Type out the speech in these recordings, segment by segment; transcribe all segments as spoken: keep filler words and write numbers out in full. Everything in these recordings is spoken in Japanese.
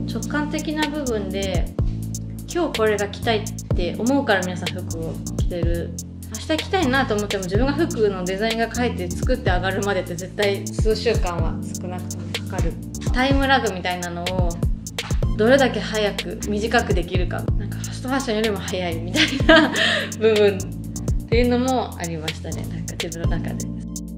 直感的な部分で今日これが着たいって思うから皆さん服を着てる。明日着たいなと思っても自分が服のデザインが書いて作って上がるまでって絶対数週間は少なくともかかる。タイムラグみたいなのをどれだけ早く短くできるか、なんかファストファッションよりも早いみたいな部分っていうのもありましたね、なんか自分の中で。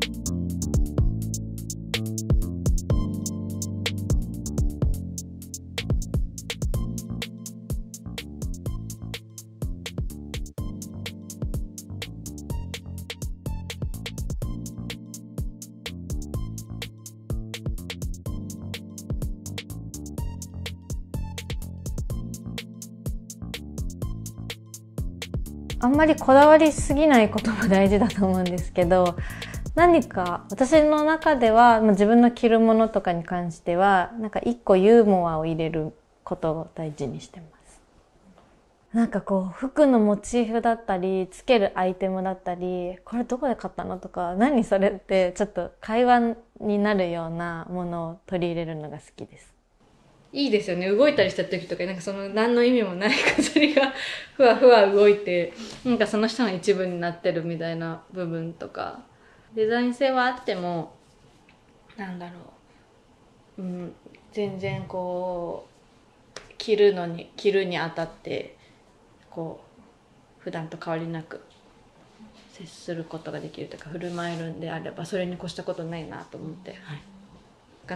あんまりこだわりすぎないことも大事だと思うんですけど、何か私の中では自分の着るものとかに関してはなんか一個ユーモアを入れることを大事にしてます。なんかこう服のモチーフだったりつけるアイテムだったり、これどこで買ったのとか、何それってちょっと会話になるようなものを取り入れるのが好きです。 いいですよね。動いたりした時とかなんかその何の意味もない飾りがふわふわ動いて、なんかその人の一部になってるみたいな部分とか、デザイン性はあってもなんだろう、うん、全然こう着るのに着るにあたってこう普段と変わりなく接することができるとか振る舞えるんであれば、それに越したことないなと思って、はい、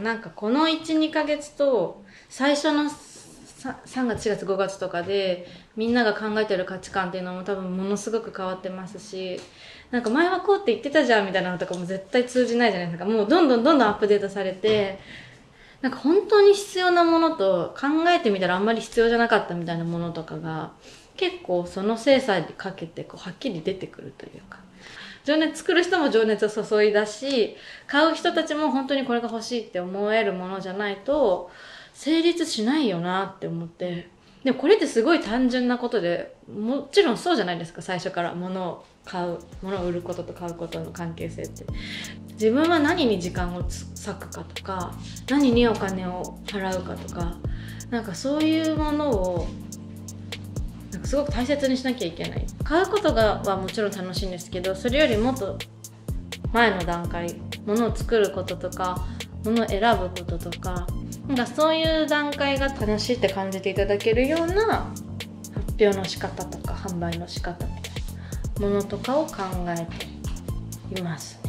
なんかこの いちにかげつと最初のさんがつしがつごがつとかでみんなが考えてる価値観っていうのも多分ものすごく変わってますし、なんか前はこうって言ってたじゃんみたいなのとかも絶対通じないじゃないですか。もうどんどんどんどんアップデートされて、なんか本当に必要なものと考えてみたらあんまり必要じゃなかったみたいなものとかが結構その精査にかけてこうはっきり出てくるというか、情熱作る人も情熱を注いだし、買う人たちも本当にこれが欲しいって思えるものじゃないと成立しないよなって思って。でもこれってすごい単純なことで、もちろんそうじゃないですか。最初から物を買う、物を売ることと買うことの関係性って、自分は何に時間を割くかとか、何にお金を払うかとか、なんかそういうものをなんかすごく大切にしなきゃいけない。買うことがはもちろん楽しいんですけど、それよりもっと前の段階、物を作ることとか物を選ぶこととか、なんかそういう段階が楽しいって感じていただけるような発表の仕方とか販売の仕方みたいなものとかを考えています。